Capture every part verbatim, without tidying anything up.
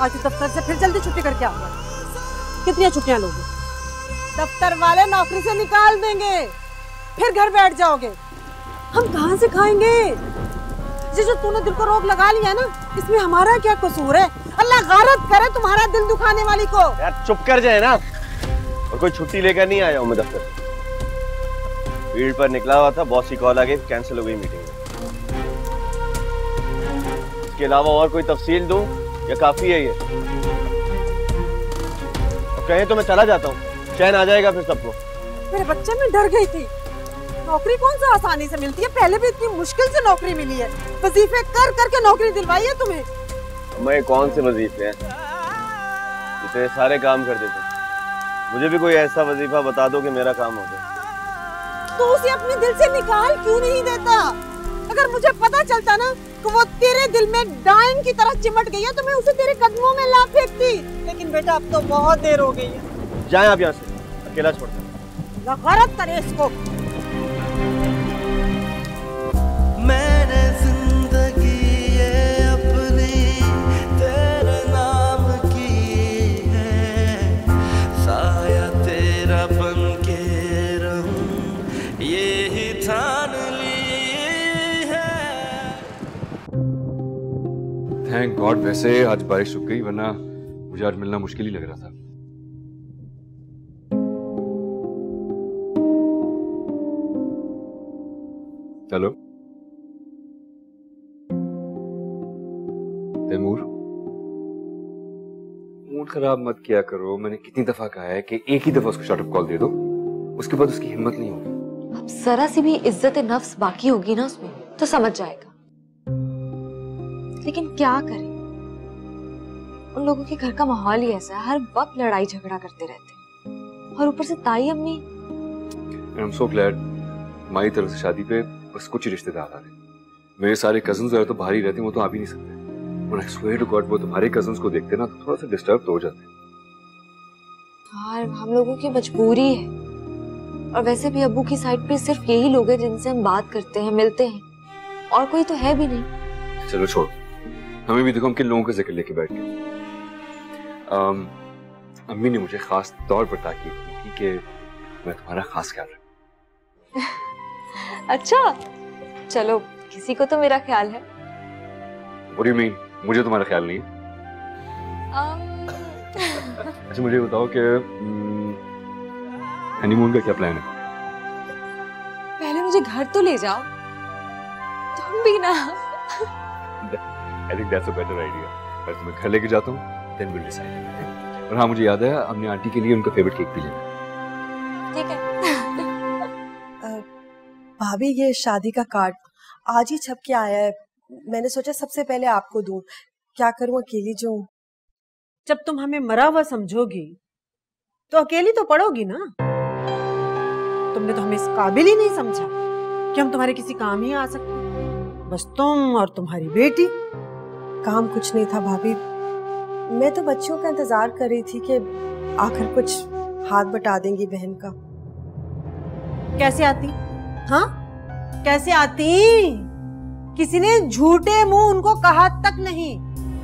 आज दफ्तर से फिर जल्दी छुट्टी करके आओगे। कितनी छुट्टियां लोगे? दफ्तर वाले नौकरी से निकाल देंगे, फिर घर बैठ जाओगे। हम कहाँ से खाएंगे? जी जो तूने दिल को रोग लगा लिया ना, इसमें हमारा क्या कसूर है? अल्लाह गारत करे तुम्हारा दिल दुखाने वाली को। यार चुप कर जाए ना। और कोई छुट्टी लेकर नहीं आया हूँ मैं दफ्तर। फील्ड पर निकला हुआ था, बॉस की कॉल आ गई, कैंसिल हो गई मीटिंग। इसके अलावा और कोई तफसील दूं या काफी है ये? और कहें तो मैं चला जाता हूँ, चैन आ जाएगा फिर सबको। मेरे बच्चे में डर गई थी। नौकरी कौन सा आसानी से मिलती है? पहले भी इतनी मुश्किल से नौकरी मिली है, वजीफे कर करके नौकरी दिलवाई है तुम्हें। मैं कौन से वजीफे हैं जितने सारे काम कर देते? मुझे भी कोई ऐसा वजीफा बता दो कि मेरा काम हो जाए। तो उसे अपने दिल से निकाल क्यों नहीं देता? अगर मुझे पता चलता ना कि वो तेरे दिल में डाइन की तरह चिमट गई है तो मैं उसे तेरे कदमों में ला फेंकती। लेकिन बेटा अब तो बहुत देर हो गई है। जाए आप यहाँ से, अकेला छोड़ दो। गलत करे इसको। मैंने जिंदगी ये अपनी तेरे नाम की है, साया तेरा बन के रहूं ये ही ठान ली है। Thank God. वैसे आज बारिश रुक गई, वरना मुझे आज मिलना मुश्किल ही लग रहा था। हेलो तैमूर, मूड खराब मत किया करो। मैंने कितनी दफा कहा है कि एक ही दफा उसको शॉर्ट अप कॉल दे दो, उसके बाद उसकी हिम्मत नहीं होगी। अब जरा सी भी इज्जत नफ्स बाकी होगी ना उसमें तो समझ जाएगा। लेकिन क्या करें, उन लोगों के घर का माहौल ही ऐसा है, हर वक्त लड़ाई झगड़ा करते रहते हैं। और ऊपर से ताई अम्मी। आई एम सो ग्लैड हमारी तरफ से शादी पे बस कुछ ही रिश्तेदार आ रहे। मेरे सारे कजन्स जो तो बाहर ही रहते हैं, वो तो आ भी नहीं सकते। और आई स्वेयर टू गॉड वो तुम्हारे कजन्स को देखते ना तो थोड़ा सा डिस्टर्ब तो हो जाते हैं। हाँ, हम लोगों की मजबूरी है। और वैसे भी अब्बू की साइड पे सिर्फ यही लोग हैं जिनसे हम बात करते हैं, मिलते हैं, और कोई तो है भी नहीं। चलो छोड़, हमें भी देखो हम किन लोगों का जिक्र लेके बैठ गए। अम्मी ने मुझे खास तौर पर ताकीद की थी कि मैं तुम्हारा खास ख्याल रखूं। अच्छा, चलो किसी को तो मेरा ख्याल है। What do you mean? मुझे तुम्हारा ख्याल नहीं है? अच्छा मुझे बताओ कि हनीमून का क्या प्लान है? पहले मुझे घर तो ले जाओ, तुम भी ना। I think that's a better idea. मैं तुम्हें घर लेके जाता हूँ, then we'll decide everything. और हाँ मुझे याद है हमने आंटी के लिए उनका फेवरेट केक भी लेना। ठीक है। भाभी ये शादी का कार्ड आज ही छप के आया है, मैंने सोचा सबसे पहले आपको दूं। क्या करूं, अकेली जो हूं। जब तुम हमें मरा हुआ समझोगी तो अकेली तो पड़ोगी ना। तुमने तो हमें इस काबिल ही नहीं समझा कि हम तुम्हारे किसी काम ही आ सकते। बस तुम और तुम्हारी बेटी। काम कुछ नहीं था भाभी, मैं तो बच्चों का इंतजार कर रही थी कि आखिर कुछ हाथ बटा देंगी बहन का। कैसे आती? हाँ कैसे आती? किसी ने झूठे मुंह उनको कहा तक नहीं।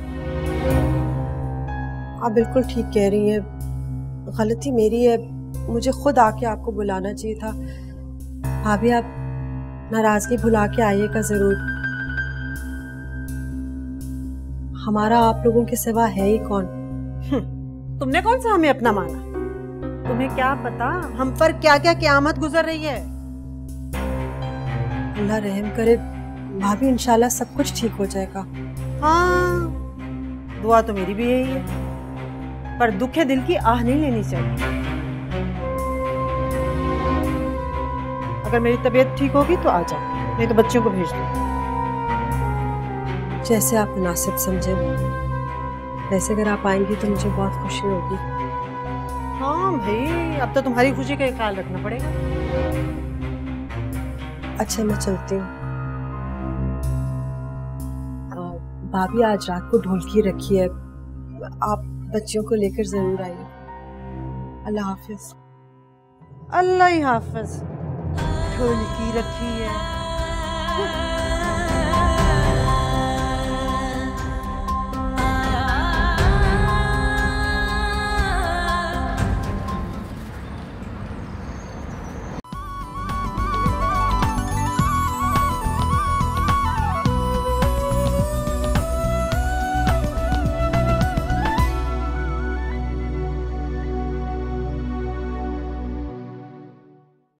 आप बिल्कुल ठीक कह रही हैं, गलती मेरी है, मुझे खुद आके आपको बुलाना चाहिए था। भाभी आप नाराजगी भुला के आइएगा जरूर। हमारा आप लोगों के सिवा है ही कौन? तुमने कौन सा हमें अपना माना? तुम्हें क्या पता हम पर क्या क्या क़यामत गुजर रही है। अल्लाह रहम करे भाभी, इंशाल्लाह सब कुछ ठीक हो जाएगा। हाँ दुआ तो मेरी भी यही है, पर दुखे दिल की आह नहीं लेनी चाहिए। अगर मेरी तबीयत ठीक होगी तो आ जाओ, नहीं तो बच्चों को भेज दो। जैसे आप मुनासिब समझे, वैसे अगर आप आएंगी तो मुझे बहुत खुशी होगी। हाँ भाई, अब तो तुम्हारी खुशी का ख्याल रखना पड़ेगा। अच्छा मैं चलती हूँ। भाभी आज रात को ढोलकी रखी है, आप बच्चों को लेकर जरूर आइए। अल्लाह हाफिज। अल्लाह ही हाफिज। ढोलकी रखी है।